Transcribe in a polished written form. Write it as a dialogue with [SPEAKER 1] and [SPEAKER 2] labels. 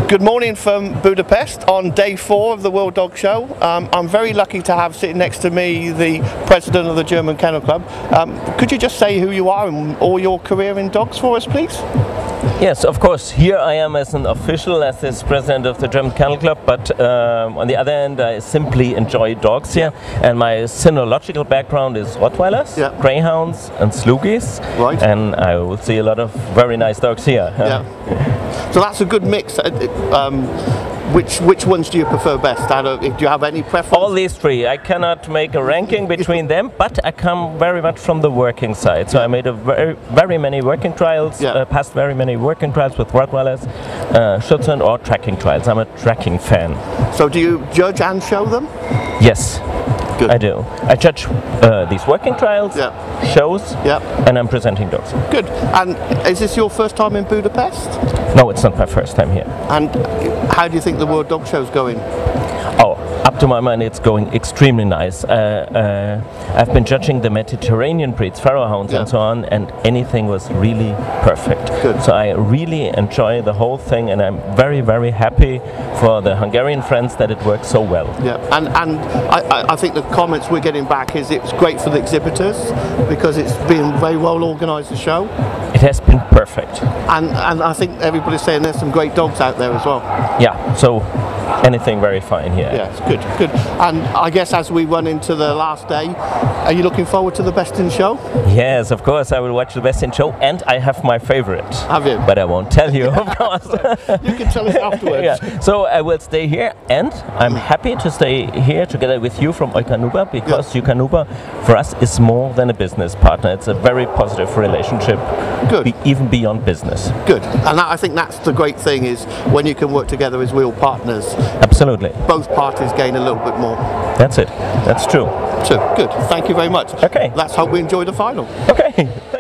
[SPEAKER 1] Good morning from Budapest on day 4 of the World Dog Show. I'm very lucky to have sitting next to me the president of the German Kennel Club. Could you just say who you are and all your career in dogs for us, please?
[SPEAKER 2] Yes, of course. Here I am as an official, as this president of the German Kennel Club, but on the other hand, I simply enjoy dogs here. And my cynological background is Rottweilers, Greyhounds and Slugies. Right. And I will see a lot of very nice dogs here.
[SPEAKER 1] Yeah. So that's a good mix. Which ones do you prefer best? Do you have any preference?
[SPEAKER 2] All these three. I cannot make a ranking between them, but I come very much from the working side. So I made very many working trials, passed very many working trials with Rottweilers, Schutzhund or tracking trials. I'm a tracking fan.
[SPEAKER 1] So do you judge and show them?
[SPEAKER 2] Yes.
[SPEAKER 1] Good.
[SPEAKER 2] I do. I judge these working trials, shows, and I'm presenting dogs.
[SPEAKER 1] Good. And is this your first time in Budapest?
[SPEAKER 2] No, it's not my first time here.
[SPEAKER 1] And how do you think the World Dog Show is going?
[SPEAKER 2] Oh, up to my mind, it's going extremely nice. I've been judging the Mediterranean breeds, Pharaoh hounds and so on, and anything was really perfect.
[SPEAKER 1] Good.
[SPEAKER 2] So I really enjoy the whole thing, and I'm very, very happy for the Hungarian friends that it works so well.
[SPEAKER 1] Yeah, and I think the comments we're getting back is it's great for the exhibitors because it's been very well organised, the show.
[SPEAKER 2] It has been perfect.
[SPEAKER 1] And I think everybody's saying there's some great dogs out there as well.
[SPEAKER 2] Yeah, so anything very fine here.
[SPEAKER 1] Yeah, it's good, good. And I guess as we run into the last day, are you looking forward to the Best in Show?
[SPEAKER 2] Yes, of course, I will watch the Best in Show, and I have my favorite.
[SPEAKER 1] Have you?
[SPEAKER 2] But I won't tell you, of course.
[SPEAKER 1] You can tell us afterwards.
[SPEAKER 2] Yeah. So I will stay here, and I'm happy to stay here together with you from Eukanuba, because Eukanuba for us is more than a business partner. It's a very positive relationship.
[SPEAKER 1] Good.
[SPEAKER 2] Even beyond business.
[SPEAKER 1] Good. And I think that's the great thing, is when you can work together as real partners.
[SPEAKER 2] Absolutely.
[SPEAKER 1] Both parties gain a little bit more.
[SPEAKER 2] That's it. That's true.
[SPEAKER 1] So, good. Thank you very much.
[SPEAKER 2] Okay.
[SPEAKER 1] Let's hope we enjoy the final.
[SPEAKER 2] Okay.